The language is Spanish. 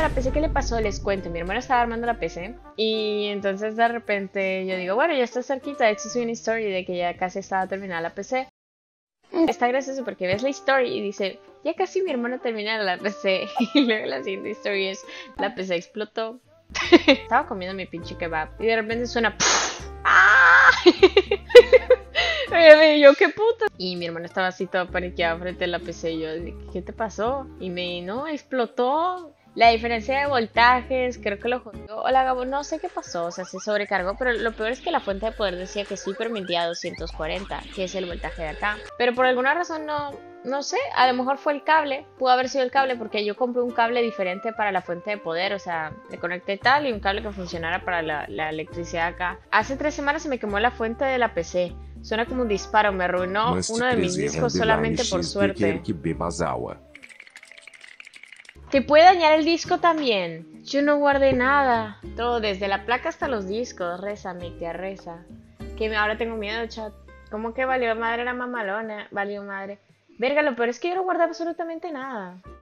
la PC, ¿qué le pasó? Les cuento, mi hermano estaba armando la PC y entonces de repente yo digo, bueno, ya está cerquita, de hecho soy una story de que ya casi estaba terminada la PC. Está gracioso porque ves la story y dice, ya casi mi hermano termina la PC. Y luego la siguiente story es, la PC explotó. Estaba comiendo mi pinche kebab y de repente suena, ¡ah! Y yo, ¿qué puta? Y mi hermano estaba así todo paniqueado frente a la PC y yo, ¿qué te pasó? Y me, no, explotó. La diferencia de voltajes, creo que lo jodió. Hola Gabo, no sé qué pasó, o sea, se sobrecargó, pero lo peor es que la fuente de poder decía que sí permitía 240, que es el voltaje de acá. Pero por alguna razón no sé, a lo mejor fue el cable, pudo haber sido el cable porque yo compré un cable diferente para la fuente de poder, o sea, le conecté tal y un cable que funcionara para la electricidad acá. Hace 3 semanas se me quemó la fuente de la PC. Suena como un disparo, me arruinó uno de mis discos solamente por suerte. Te puede dañar el disco también. Yo no guardé nada. Todo, desde la placa hasta los discos. Reza, mi tía, reza. Que ahora tengo miedo, chat. ¿Cómo que valió madre la mamalona? Valió madre. Verga, lo peor es que yo no guardé absolutamente nada.